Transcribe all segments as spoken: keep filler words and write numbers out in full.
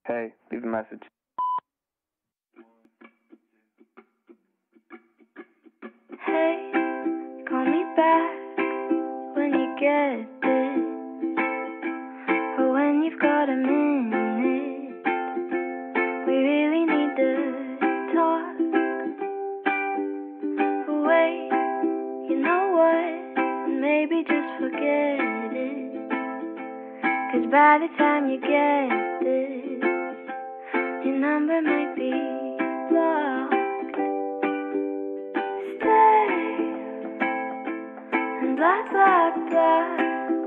Hey, leave a message. Hey, call me back when you get this, or when you've got a minute. We really need to talk. Wait, you know what? Maybe just forget it, 'cause by the time you get this, your number might be blocked. Blah, blah, blah.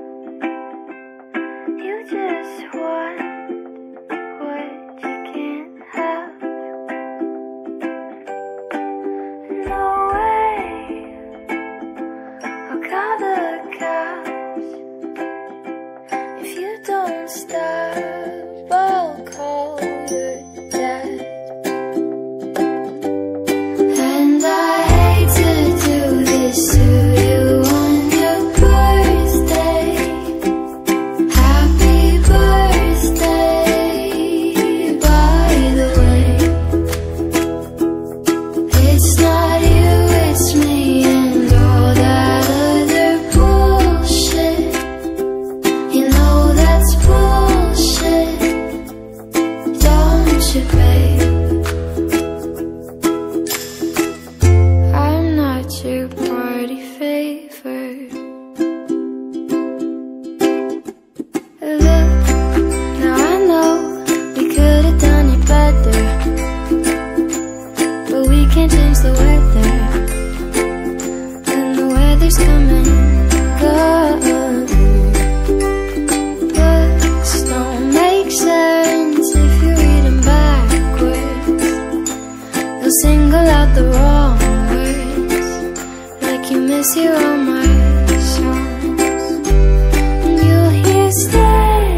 You just want what you can't have. No way. I'll call the cops. If you don't stop, I'll call your dad. And I hate to do this to you. I'm not your party favor. Look, now I know we could have done it better, but we can't change the weather, and the weather's coming. Good. Books don't make sense if you read them backwards. They'll single out the wrong words, like you mishear all my songs. And you'll hear stay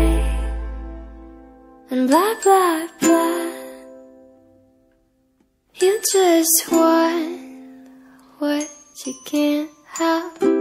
and blah blah blah. You just want what you can't have.